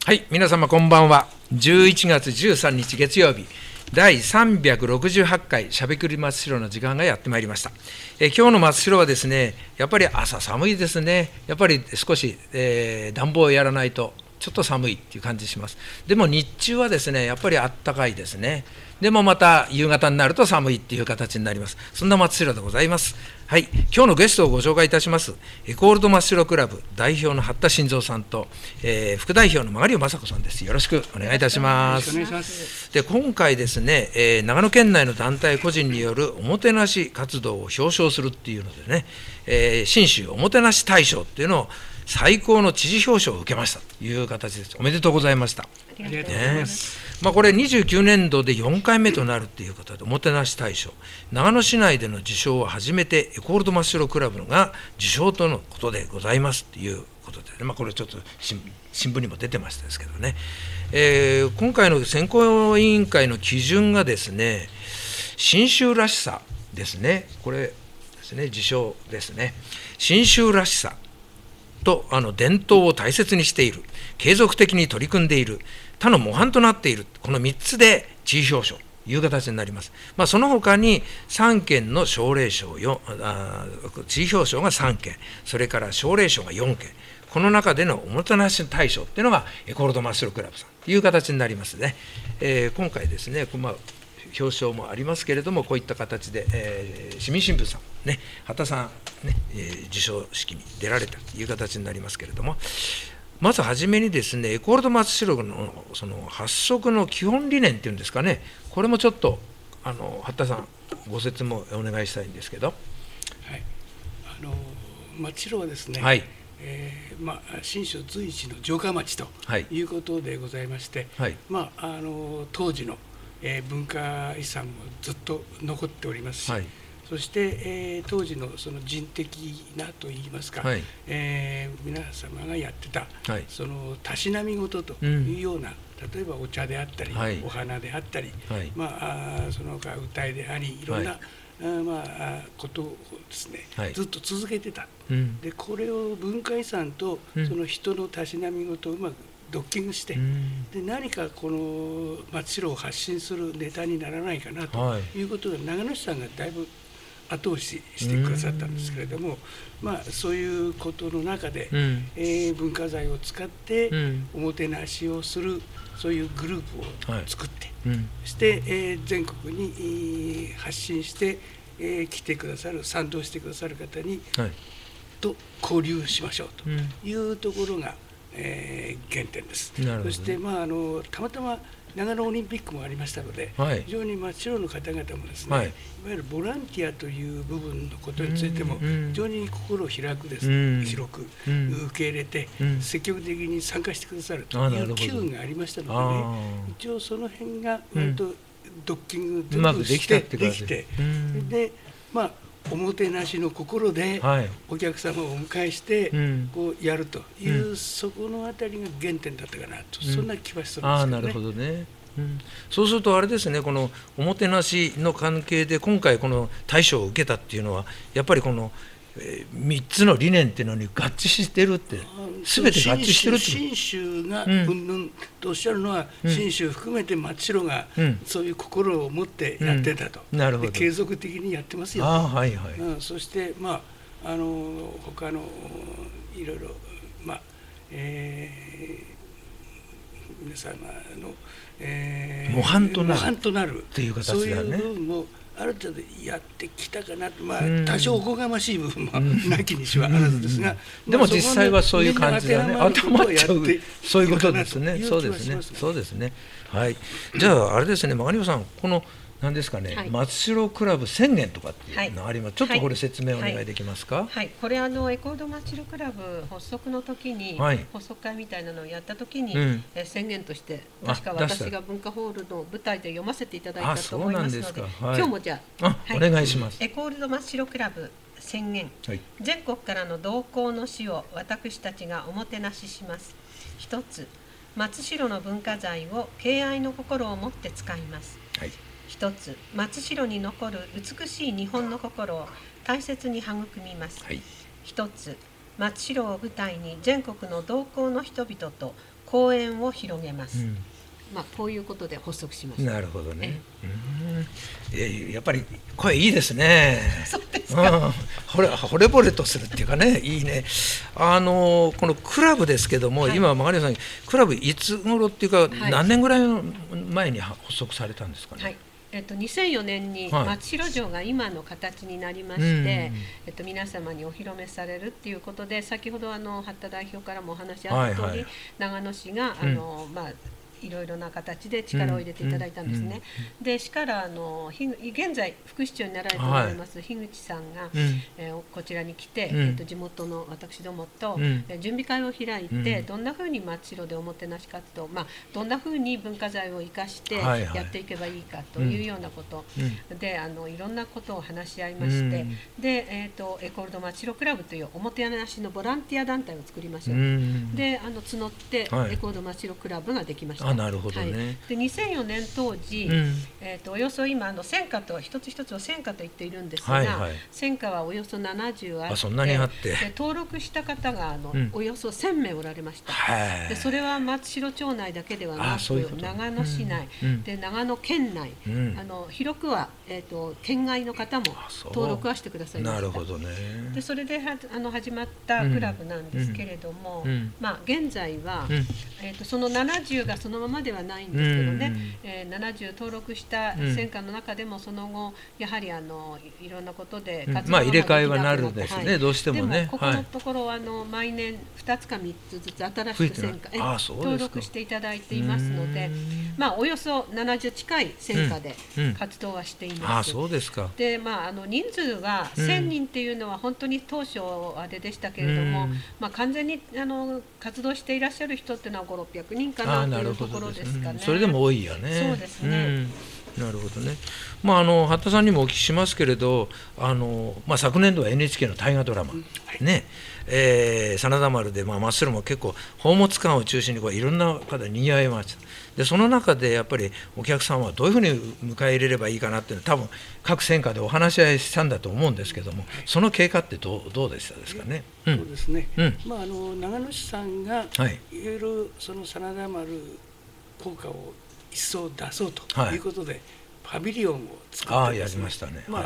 はい、皆様こんばんは。11月13日月曜日、第368回しゃべくり松代の時間がやってまいりました。今日の松代はですね、やっぱり朝寒いですね。やっぱり少し、暖房をやらないとちょっと寒いっていう感じします。でも日中はですね、やっぱりあったかいですね。でもまた夕方になると寒いっていう形になります。そんな松代でございます。はい、今日のゲストをご紹介いたします。エコールド松代クラブ代表の八田晋三さんと、副代表の曲尾雅子さんです。よろしくお願いいたします。で、今回ですね、長野県内の団体個人によるおもてなし活動を表彰するっていうのでね、信州おもてなし大賞っていうのを最高の知事表彰を受けましたという形です。おめでとうございました。 ありがとうございます。 これ29年度で4回目となるということで、おもてなし大賞、長野市内での受賞は初めてエコールド松代クラブが受賞とのことでございますということで、これちょっと新聞にも出てましたですけどね、今回の選考委員会の基準がですね、信州らしさですね、これですね、受賞ですね、信州らしさと伝統を大切にしている、継続的に取り組んでいる、他の模範となっている、この3つで地位表彰という形になります。その他に3件の奨励賞、地位表彰が3件、それから奨励賞が4件、この中でのおもてなし大賞っていうのがエコールド松代クラブさんという形になりますね。今回ですね、表彰もありますけれども、こういった形で、市民新聞さん、ね、畑田さん、ね、授賞式に出られたという形になりますけれども、まずはじめにですね、エコールド松代のその発足の基本理念っていうんですかね、これもちょっと畑田さん、ご説明お願いしたいんですけど。はい、 松代はですね、 はい、 信州随一の城下町ということでございまして、はい、当時の文化遺産もずっと残っておりますし、はい、そして、当時のその人的なといいますか、はい、皆様がやってた、はい、そのたしなみ事というような、例えばお茶であったり、はい、お花であったり、はい、その他歌いであり、いろんな、はい、ことをですね、はい、ずっと続けてた、でこれを文化遺産とその人のたしなみ事をうまくドッキングして、で何かこの松代を発信するネタにならないかなということで、長野市さんがだいぶ後押ししてくださったんですけれども、そういうことの中で、文化財を使っておもてなしをする、そういうグループを作って、そして、全国に発信して、来てくださる、賛同してくださる方に、と交流しましょうというところが原点です。そして、たまたま長野オリンピックもありましたので、非常に松代の方々もですね、いわゆるボランティアという部分のことについても非常に心を開くですね、広く受け入れて積極的に参加してくださるという機運がありましたのでね、一応その辺が割とドッキング全部してできて、でおもてなしの心でお客様をお迎えしてこうやるという、そこのあたりが原点だったかなと、そんな気はするんですけどね。 なるほどね。そうするとあれですね、このおもてなしの関係で今回この大賞を受けたっていうのは、やっぱりこの3つの理念っていうのに合致してるって、全て合致してるって、 信州がうんぬんとおっしゃるのは、信州含めて松代がそういう心を持ってやってたと、で継続的にやってますよと、そして他のいろいろ皆様の模範となるっていう形だね。そういう部分もある程度やってきたかなと、多少おこがましい部分もなきにしはあらずですが、 でも実際はそういう感じだね。頭っちゃう、そういうことですね。そうですね。そうですね。はい。じゃああれですね、曲尾さん、この何ですかね、松代クラブ宣言とかっていうのがあります。ちょっとこれ説明お願いできますか。 はい。これエコールド松代クラブ発足の時に、発足会みたいなのをやった時に宣言として確か私が文化ホールの舞台で読ませていただいたと思いますので、今日もじゃあお願いします。 エコールド松代クラブ宣言、全国からの同行の死を私たちがおもてなしします。一つ、松代の文化財を敬愛の心を持って使います。一つ、松代に残る美しい日本の心を大切に育みます。一つ、 松代を舞台に全国の同校の人々と講演を広げます。こういうことで発足しました。 なるほどね。やっぱり声いいですね。 そうですか。 惚れ惚れとするっていうかね、いいね。このクラブですけども、今マガリさんクラブいつ頃っていうか、何年ぐらい前に発足されたんですかね。 2004年に松代城が今の形になりまして、皆様にお披露目されるっていうことで、先ほど八田代表からもお話あった通り、長野市がいろいろな形で力を入れていただいたんですね。でしから現在副市長になられておられます樋口さんが、こちらに来て、地元の私どもと、準備会を開いて、どんなふうに松代でおもてなし活動、どんなふうに文化財を生かしてやっていけばいいかというようなことで、いろんなことを話し合いまして、で、エコールド松代クラブというおもてなしのボランティア団体を作りましょう。で募ってエコールド松代クラブができました。 なるほどね。 で2004年当時、およそ今戦果と一つ一つを戦果と言っているんですが、戦果はおよそ70あって、 そんなにあって、 で登録した方がおよそ1000名おられました。でそれは松代町内だけではなく、長野市内、で長野県内、広くは県外の方も登録はしてくださいました。 なるほどね。 でそれで始まったクラブなんですけれども、現在はその70がそのままではないんですけどね、70登録した戦果の中でもその後やはりいろんなことで活動が入れ替えはなるんですね、どうしてもね。 でもここのところは毎年2つか3つずつ新しく戦果登録していただいていますので、およそ70近い戦果で活動はしています。 そうですか。 で人数は1000人っていうのは本当に当初あれでしたけれども、完全に活動していらっしゃる人っていうのは500、600人かなというところですかね。 それでも多いよね。 そうですね。 なるほどね。八田さんにもお聞きしますけれど、昨年度は NHK の大河ドラマ、ね、真田丸で真っ白も結構宝物館を中心にいろんな方で賑わいました。でその中でやっぱりお客さんはどういうふうに迎え入れればいいかなっていうのは多分各戦果でお話し合いしたんだと思うんですけども、その経過ってどうでしたですかね。 そうですね。長野市さんがいろいろその真田丸効果を一層出そうということで、パビリオンを作ってですね、 やりましたね。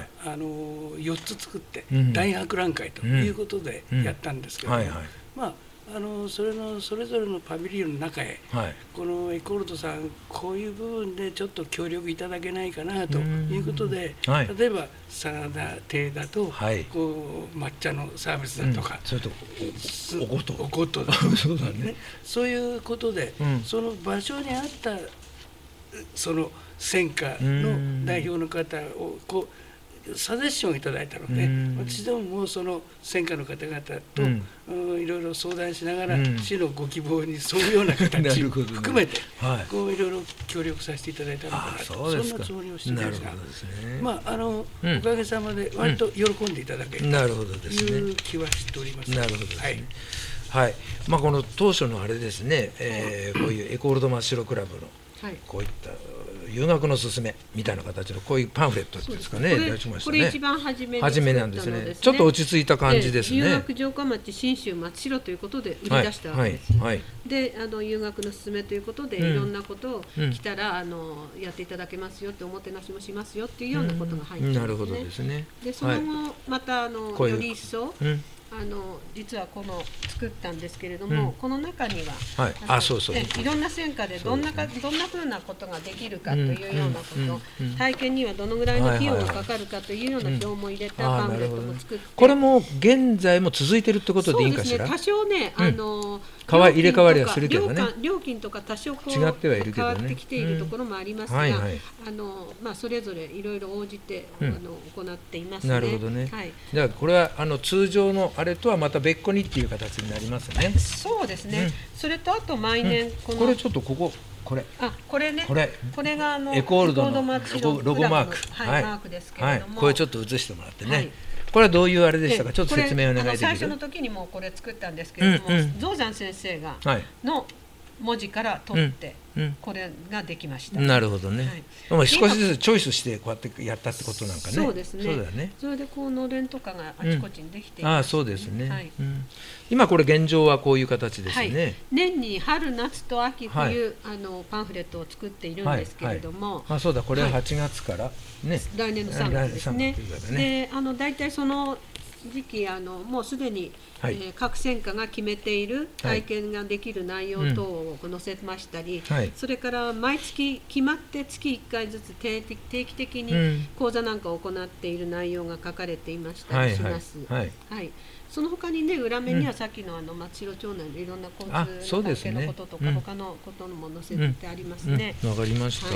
4つ作って大博覧会ということでやったんですけども、それぞれのパビリオンの中へ、このエコールドさんこういう部分でちょっと協力いただけないかなということで、例えば真田亭だと、抹茶のサービスだとか、 それとお琴だとかね、そういうことで、その場所に合ったその戦果の代表の方をサジェッションをいただいたので、私どももその戦果の方々といろいろ相談しながら、市のご希望に沿うような形を含めていろいろ協力させていただいたのかなと、そんなつもりをしていますが、おかげさまで割と喜んでいただけるという気はしております。 なるほどですね。この当初のあれですね、こういうエコールド真っ白クラブのこういった留学のすすめみたいな形のこういうパンフレットですかね、出しましたね。 これ一番初めなんですね。ちょっと落ち着いた感じですね。 留学城下町信州松代ということで売り出したわけです。で留学のすすめということで、いろんなことを来たらやっていただけますよって、おもてなしもしますよっていうようなことが入っていますね。 なるほどですね。 でその後またより一層実はこの作ったんですけれども、この中にはいろんな戦果でどんなふうなことができるかというようなこと、体験にはどのぐらいの費用がかかるかというような表も入れたパンフレットも作って、 これも現在も続いているってことでいいかしら。 多少ね入れ替わりはするけどね、 料金とか多少違ってはいるけどね、 変わってきているところもありますが、それぞれいろいろ応じて行っていますね。 なるほどね。じゃあこれは通常のあれとはまた別個にっていう形になりますね。 そうですね。それとあと毎年これちょっとこれね、これがエコールドのロゴマーク、 マークですけれども、 これちょっと映してもらってね。これはどういうあれでしたか、ちょっと説明お願いできる。 最初の時にもこれ作ったんですけれども、象山先生がの文字から取ってこれができました。 なるほどね。少しずつチョイスしてこうやってやったってことなんかね。 そうですね。 そうだよね。 それでこうのれんとかがあちこちにできています。そうですね。今これ現状はこういう形ですね。 年に春夏と秋冬パンフレットを作っているんですけれども、 そうだ、これは8月からね。 来年の3月ですね。で、大体その時期もうすでに各専科が決めている体験ができる内容等を載せましたり、それから毎月決まって月1回ずつ定期的に講座なんかを行っている内容が書かれていましたりします。その他にね、裏面にはさっきの松代町内のいろんな交通関係のこととか他のことも載せてありますね。 わかりました。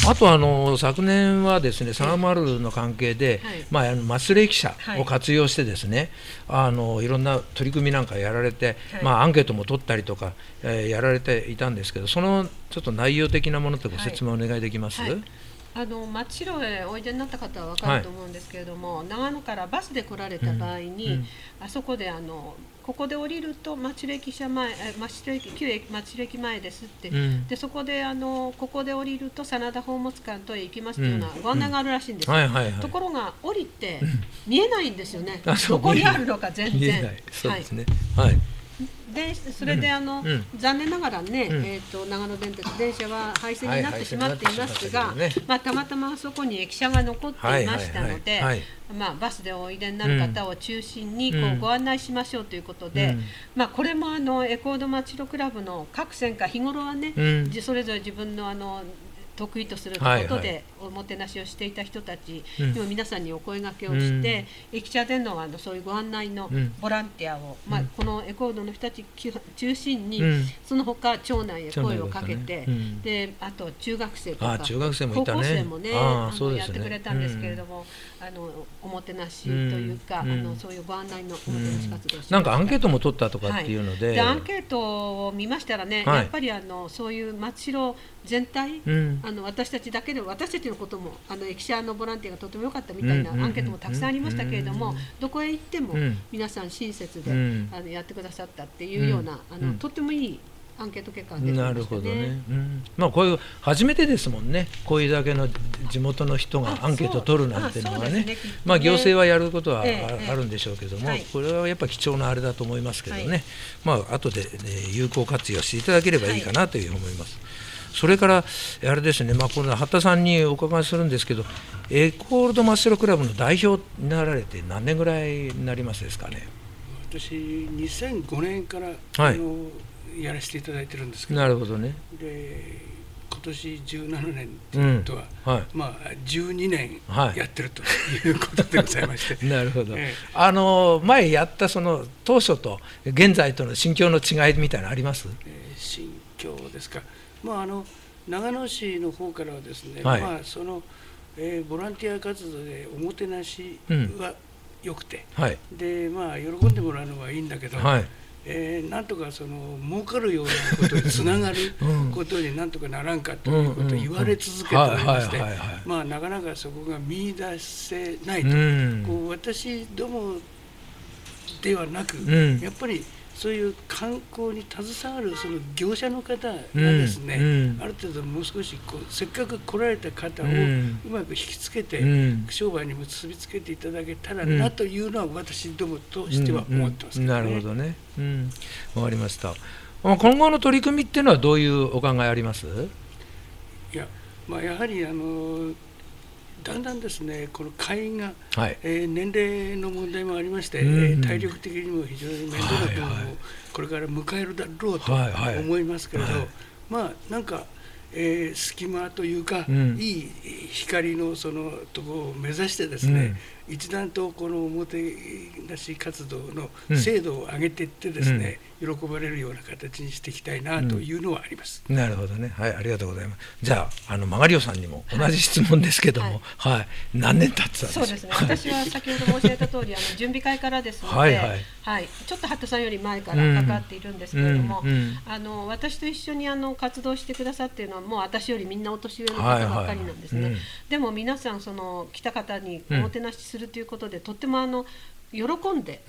あと昨年はですね、相模原の関係でマスレ記者を活用してですね、いろんな取り組みなんかやられて、アンケートも取ったりとかやられていたんですけど、そのちょっと内容的なものってご説明お願いできます？ 松代へおいでになった方は分かると思うんですけれども、長野からバスで来られた場合に、あそこでここで降りると町駅旧町駅前ですって、でそこでここで降りると真田宝物館とへ行きますというようなご案内があるらしいんですよ。ところが降りて見えないんですよね。どこにあるのか全然。 そうですね。 でそれで残念ながらね、長野電鉄電車は廃線になってしまっていますが、たまたまあそこに駅舎が残っていましたので、バスでおいでになる方を中心にご案内しましょうということで、これもエコード町路クラブの各専科日頃はね、それぞれ自分の得意とすることでおもてなしをしていた人たちにも皆さんにお声掛けをして、駅舎でのそういうご案内のボランティアを、このエコードの人たち中心に、その他町内へ声をかけて、であと中学生とか高校生もねやってくれたんですけれども、おもてなしというか、そういうご案内のおもてなし活動をしてなんかアンケートも取ったとかっていうので、 アンケートを見ましたらね、やっぱりそういう町路全体、私たちだけで私たちのことも駅舎のボランティアがとても良かったみたいなアンケートもたくさんありましたけれども、どこへ行っても皆さん親切でやってくださったっていうようなとってもいいアンケート結果が出てましたね。なるほどね。 こういう初めてですもんね。こういうだけの地元の人がアンケートを取るなんていうのはね、行政はやることはあるんでしょうけども、これはやっぱり貴重なあれだと思いますけどね。後で有効活用していただければいいかなというふうに思います。それからあれですね、この八田さんにお伺いするんですけど、エコールドマッシュロクラブの代表になられて何年ぐらいになりますですかね？ 私2005年からやらせていただいてるんですけど、 なるほどね。 で今年17年ということは、12年やってるということでございましてなるほど。前やったその当初と現在との心境の違いみたいなのあります？ 心境ですか。長野市の方からはですね、そのボランティア活動でおもてなしはよくて、で喜んでもらうのはいいんだけど、なんとか儲かるようなことにつながることになんとかならんかということを言われ続けておりまして、なかなかそこが見出せないと、私どもではなく、やっぱりそういう観光に携わるその業者の方がですね、ある程度もう少しせっかく来られた方をうまく引きつけて、商売に結びつけていただけたらなというのは私どもとしては思ってますけどね。 なるほどね。わかりました。今後の取り組みっていうのはどういうお考えあります？ いや、やはりだんだんですね、この会員が、年齢の問題もありまして、体力的にも非常に面倒な部分をこれから迎えるだろうと思いますけれど、なんか、隙間というか、いい光のそのところを目指してですね、一段とこのおもてなし活動の精度を上げていってですね、喜ばれるような形にしていきたいなというのはあります。 なるほどね。ありがとうございます。じゃあマガリオさんにも同じ質問ですけども、何年経ってたんですか？ そうですね。私は先ほど申し上げた通り準備会からですので、ちょっと八田さんより前から関わっているんですけれども、私と一緒に活動してくださっているのはもう私よりみんなお年上の方ばっかりなんですね。でも皆さん来た方におもてなしするということでとっても喜んで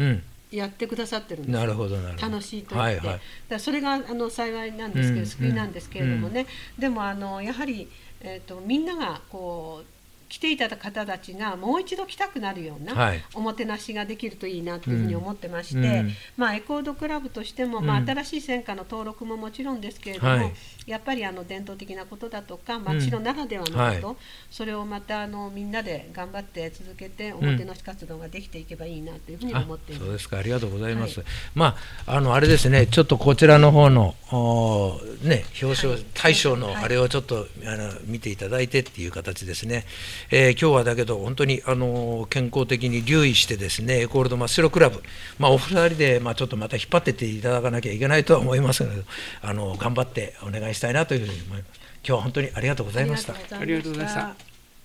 やってくださってるんです。 なるほどなるほど。 楽しいと言って、だそれが幸いなんですけど、救いなんですけれどもね、でもやはり、みんながこう来ていた方たちがもう一度来たくなるようなおもてなしができるといいなというふうに思ってまして、エコードクラブとしても、新しい戦果の登録ももちろんですけれども、やっぱり伝統的なことだとか町のならではのこと、それをまたみんなで頑張って続けておもてなし活動ができていけばいいなというふうに思っています。 そうですか、ありがとうございます。あれですね、ちょっとこちらの方の表彰大賞のあれをちょっと見ていただいてっていう形ですね。今日はだけど本当に健康的に留意してですね、エコールド真っ白クラブ、お二人でちょっとまた引っ張ってっていただかなきゃいけないとは思いますので、頑張ってお願いしたいなというふうに思います。今日は本当にありがとうございました。 ありがとうございました。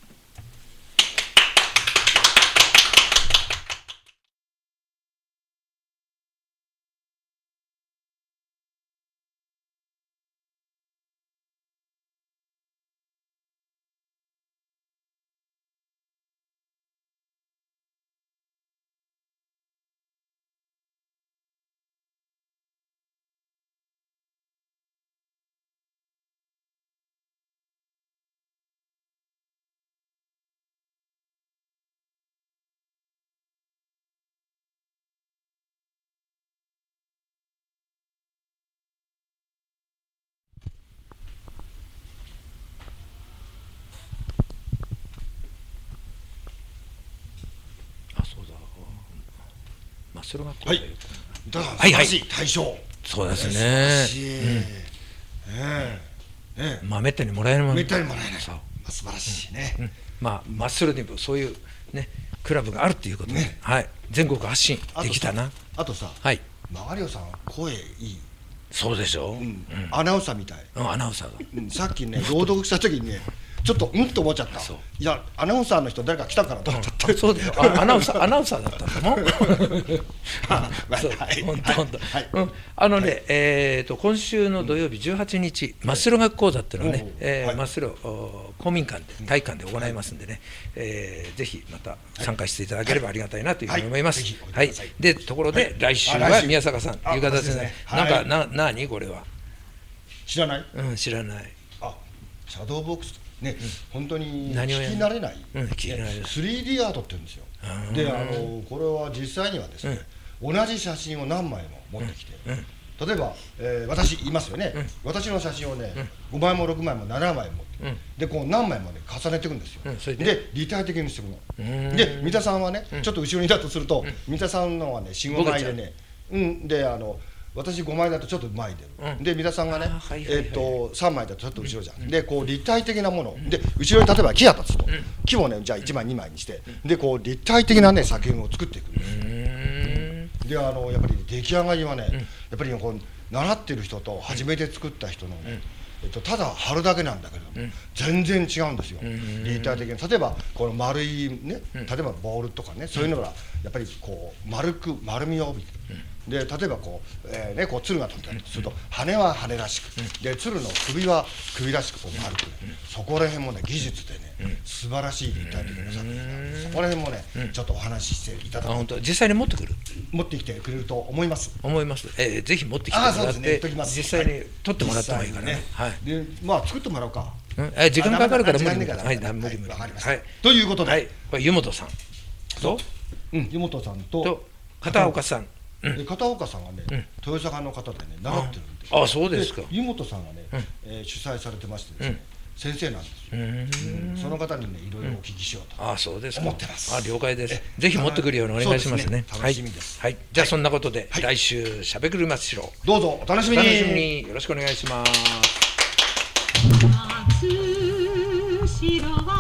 それがはい、だから素晴らしい大賞。 そうですね。めったにもらえるもん。 めったにもらえない。素晴らしいね。 マッスルにもそういうねクラブがあるっていうことで、全国発信できたな。 あとさ、マガリオさん声いい。 そうでしょ。 アナウンサーみたい。 アナウンサーが。さっきね朗読した時にね。ちょっとと思っちゃった。いやアナウンサーの人誰か来たからと思った。 そうだよ。アナウンサーだったんだもん。本当。今週の土曜日18日真っ白学講座っていうのをね、真っ白公民館で体育館で行いますんでね、ぜひまた参加していただければありがたいなというふうに思います。はい。でところで来週は宮坂さんという形でね、何これは。 知らない？ 知らない。 シャドーボックス。ね、本当に聞き慣れない 3D アートって言うんですよ。でこれは実際にはですね、同じ写真を何枚も持ってきて、例えば、私いますよね、私の写真をね5枚も6枚も7枚も持って、でこう何枚もね重ねていくんですよ。で立体的にしていくの。で三田さんはねちょっと後ろにだとすると三田さんのはね4、5枚でね、で私5枚だとちょっと前に出る、で皆さんがね3枚だとちょっと後ろじゃん、でこう立体的なもので後ろに例えば木だとすると、木をねじゃあ1枚2枚にしてでこう立体的なね作品を作っていくんです。でやっぱり出来上がりはねやっぱりこう習ってる人と初めて作った人のねただ貼るだけなんだけど全然違うんですよ。立体的に例えばこの丸いね例えばボールとかねそういうのがやっぱりこう丸みを帯びてる。で例えばこうこう鶴が飛んだりすると羽は羽らしくで鶴の首は首らしくこう丸くそこら辺もね技術でね素晴らしい立体的な作品なんでそこら辺もねちょっとお話ししていただくと実際に持ってきてくれると思います。 ぜひ持ってきてもらって実際に撮ってもらってもいいからね。 で作ってもらおうか。 時間かかるから無理。 わかりました。ということで湯本さんと湯本さんと片岡さん。 片岡さんがね豊坂の方でね習ってるんです。 あ、そうですか。 湯本さんがね主催されてましてですね先生なんですよ。その方にねいろいろお聞きしようと思ってます。 了解です。ぜひ持ってくるようにお願いしますね。 楽しみです。 じゃあそんなことで来週しゃべくり真っ白どうぞお楽しみに。 よろしくお願いします。